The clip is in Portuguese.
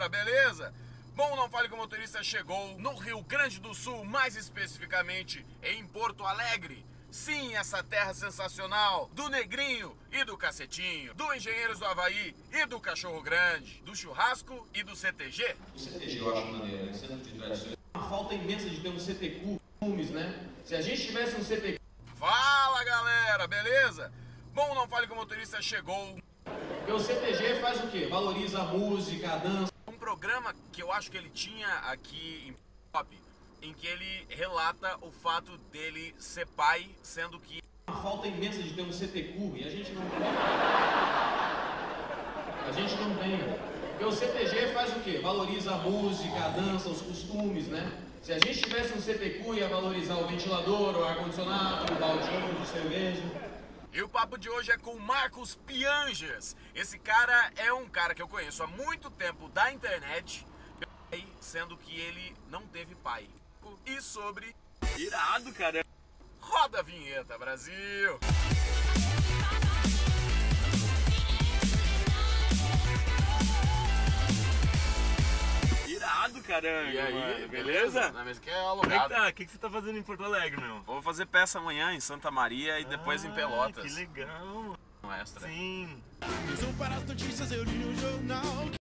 galera, beleza? Bom, Não Fale com o Motorista chegou no Rio Grande do Sul, mais especificamente em Porto Alegre. Sim, essa terra sensacional do Negrinho e do Cacetinho, do Engenheiros do Havaí e do Cachorro Grande, do Churrasco e do CTG. O CTG eu acho maneiro, Centro de Tradições. Uma falta imensa de ter um CTQ, né? Se a gente tivesse um CTQ... Fala, galera, beleza? Bom, Não Fale com o Motorista chegou. Porque o CTG faz o quê? Valoriza a música, a dança. Um programa que eu acho que ele tinha aqui em Pop, em que ele relata o fato dele ser pai, sendo que... Uma falta imensa de ter um CTQ e a gente não tem. A gente não tem. Porque o CTG faz o quê? Valoriza a música, a dança, os costumes, né? Se a gente tivesse um CTQ, ia valorizar o ventilador, o ar-condicionado, o baldinho de cerveja. E o papo de hoje é com o Marcos Pianges. Esse cara é um cara que eu conheço há muito tempo da internet, sendo que ele não teve pai. E sobre... Irado, cara. Roda a vinheta, Brasil! Irado, caramba. E aí, mano, beleza? Na mesa que é Como é alugado. que tá? O que você tá fazendo em Porto Alegre, meu? Vou fazer peça amanhã em Santa Maria e depois em Pelotas. Que legal. Um extra. Sim. Para as notícias eu li no jornal.